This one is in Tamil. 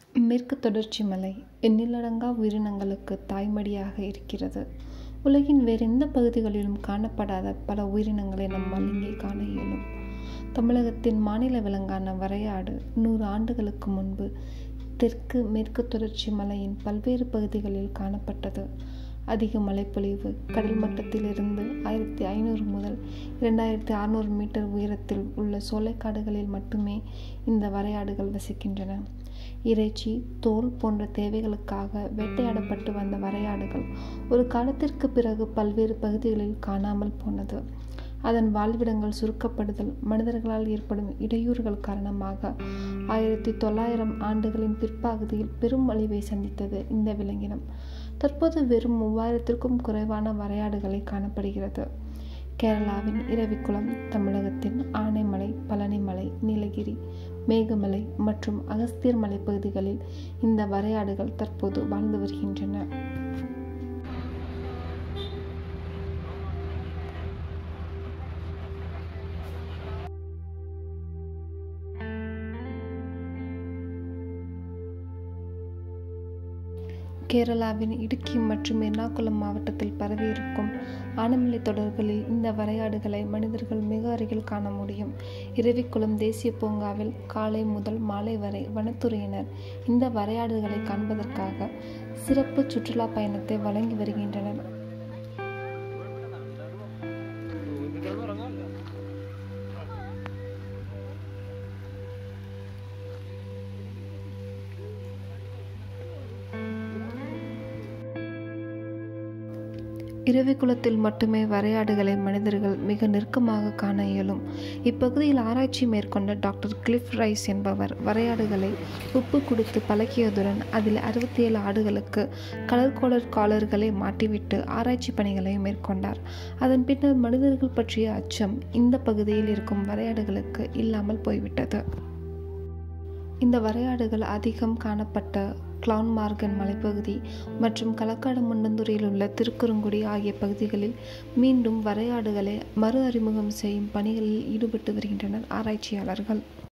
மேற்கு தொடர்ச்சி மலை எண்ணிலடங்கா உயிரினங்களுக்கு தாய்மடியாக இருக்கிறது. உலகின் வேறெந்த பகுதிகளிலும் காணப்படாத பல உயிரினங்களை நம்மால் இங்கே காண இயலும். தமிழகத்தின் மாநில விலங்கான வரையாடு 100 ஆண்டுகளுக்கு முன்பு தெற்கு மேற்கு தொடர்ச்சி மலையின் பல்வேறு பகுதிகளில் காணப்பட்டது. அதிக மழைப்பொழிவு, கடல் மட்டத்திலிருந்து 1500 முதல் 2600 மீட்டர் உயரத்தில் உள்ள சோலைக்காடுகளில் மட்டுமே இந்த வரையாடுகள் வசிக்கின்றன. இறைச்சி, தோல் போன்ற தேவைகளுக்காக வேட்டையாடப்பட்டு வந்த வரையாடுகள் ஒரு காலத்திற்கு பிறகு பல்வேறு பகுதிகளில் காணாமல் போனது. அதன் வாழ்விடங்கள் சுருக்கப்படுதல், மனிதர்களால் ஏற்படும் இடையூறுகள் காரணமாக 1900 ஆண்டுகளின் பிற்பகுதியில் பெரும் அழிவை சந்தித்தது இந்த விலங்கினம். தற்போது வெறும் 3000க்கும் குறைவான வரையாடுகளை காணப்படுகிறது. கேரளாவின் இரவிக்குளம், தமிழகத்தின் ஆனைமலை, பழனிமலை, நீலகிரி, மேகமலை மற்றும் அகஸ்தியர் மலை பகுதிகளில் இந்த வரையாடுகள் தற்போது வாழ்ந்து வருகின்றன. கேரளாவின் இடுக்கி மற்றும் எர்ணாகுளம் மாவட்டத்தில் பரவியிருக்கும் ஆனமலை தொடர்களில் இந்த வரையாடுகளை மனிதர்கள் மிக அருகில் காண முடியும். இரவிக்குளம் தேசிய பூங்காவில் காலை முதல் மாலை வரை வனத்துறையினர் இந்த வரையாடுகளை காண்பதற்காக சிறப்பு சுற்றுலா பயணத்தை வழங்கி வருகின்றனர். இரவிக்குளத்தில் மட்டுமே வரையாடுகளை மனிதர்கள் மிக நெருக்கமாக காண இயலும். இப்பகுதியில் ஆராய்ச்சி மேற்கொண்ட டாக்டர் கிளிஃப் ரைஸ் என்பவர் வரையாடுகளை உப்பு கொடுத்து பழக்கியதுடன் அதில் 67 ஆடுகளுக்கு கலர் காலர்களை மாட்டிவிட்டு ஆராய்ச்சி பணிகளை மேற்கொண்டார். அதன் பின்னர் மனிதர்கள் பற்றிய அச்சம் இந்த பகுதியில் இருக்கும் வரையாடுகளுக்கு இல்லாமல் போய்விட்டது. இந்த வரையாடுகள் அதிகம் காணப்பட்ட கிளவுன்மார்கன் மலைப்பகுதி மற்றும் களக்காடு முண்டந்துறையில் உள்ள திருக்குறுங்குடி ஆகிய பகுதிகளில் மீண்டும் வரையாடுகளை மறு அறிமுகம் செய்யும் பணிகளில் ஈடுபட்டு வருகின்றனர் ஆராய்ச்சியாளர்கள்.